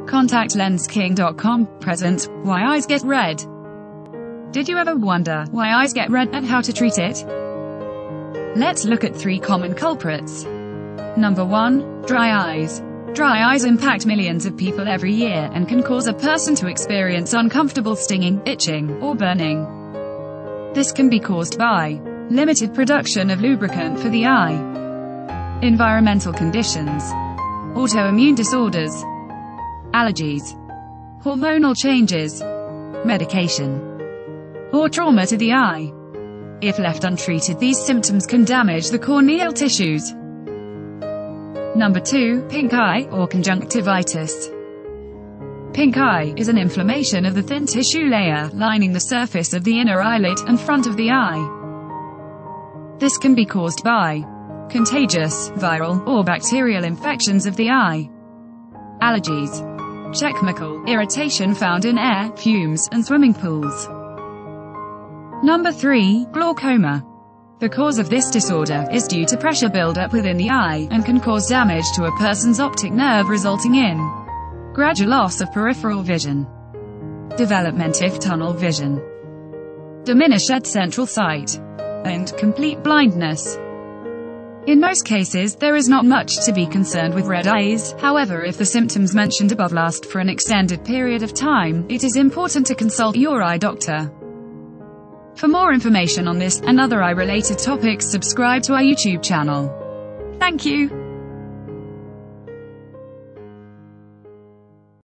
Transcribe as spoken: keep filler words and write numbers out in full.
contact lens king dot com presents Why Eyes Get Red. Did you ever wonder why eyes get red and how to treat it? Let's look at three common culprits. Number one. Dry eyes. Dry eyes impact millions of people every year and can cause a person to experience uncomfortable stinging, itching, or burning. This can be caused by limited production of lubricant for the eye, environmental conditions, autoimmune disorders, allergies, hormonal changes, medication, or trauma to the eye. If left untreated, these symptoms can damage the corneal tissues. Number two. Pink eye, or conjunctivitis. Pink eye is an inflammation of the thin tissue layer lining the surface of the inner eyelid and front of the eye. This can be caused by contagious, viral, or bacterial infections of the eye, allergies, chemical irritation found in air, fumes, and swimming pools. Number three. Glaucoma. The cause of this disorder is due to pressure buildup within the eye, and can cause damage to a person's optic nerve, resulting in gradual loss of peripheral vision, development of tunnel vision, diminished central sight, and complete blindness. In most cases, there is not much to be concerned with red eyes. However, if the symptoms mentioned above last for an extended period of time, it is important to consult your eye doctor. For more information on this and other eye-related topics, subscribe to our YouTube channel. Thank you.